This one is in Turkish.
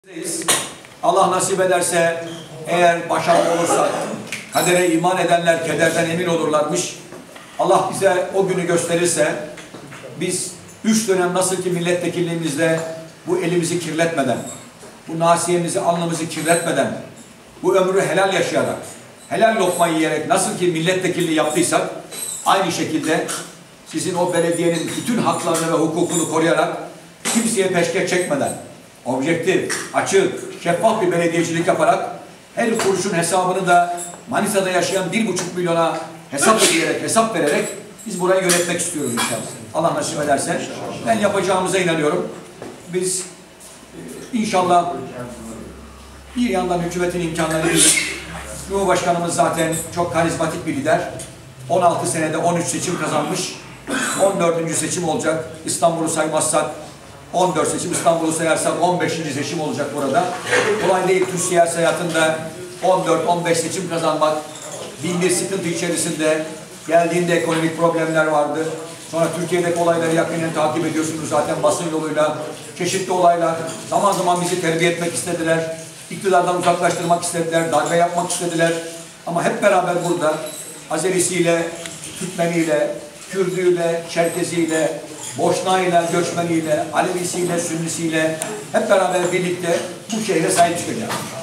Allah nasip ederse, eğer başarılı olursak, kadere iman edenler kederden emin olurlarmış. Allah bize o günü gösterirse, biz 3 dönem nasıl ki milletvekilliğimizde bu elimizi kirletmeden, bu nasiyemizi, alnımızı kirletmeden, bu ömrü helal yaşayarak, helal lokma yiyerek nasıl ki milletvekilliği yaptıysak, aynı şekilde sizin o belediyenin bütün haklarını ve hukukunu koruyarak, kimseye peşkeş çekmeden, objektif, açık, şeffaf bir belediyecilik yaparak, her kuruşun hesabını da Manisa'da yaşayan 1,5 milyona hesap vererek biz burayı yönetmek istiyoruz inşallah. Allah nasip ederse. Ben yapacağımıza inanıyorum. Biz inşallah bir yandan hükümetin imkanları değil. Cumhurbaşkanımız zaten çok karizmatik bir lider. 16 senede 13 seçim kazanmış. 14. seçim olacak. İstanbul'u saymazsak 14 seçim, İstanbul'u sayarsak 15. seçim olacak burada. Kolay değil Türk siyasi hayatında 14-15 seçim kazanmak. Bin bir sıkıntı içerisinde, geldiğinde ekonomik problemler vardı. Sonra Türkiye'deki olayları yakinen takip ediyorsunuz zaten basın yoluyla. Çeşitli olaylar. Zaman zaman bizi terbiye etmek istediler. İktidardan uzaklaştırmak istediler. Darbe yapmak istediler. Ama hep beraber burada Azerisiyle, Türkmeniyle, Kürdüyle, Çerkeziyle, Boşnağıyla, Göçmeniyle, Alevisiyle, Sünnisiyle hep beraber birlikte bu şehre sahip çıkacağız.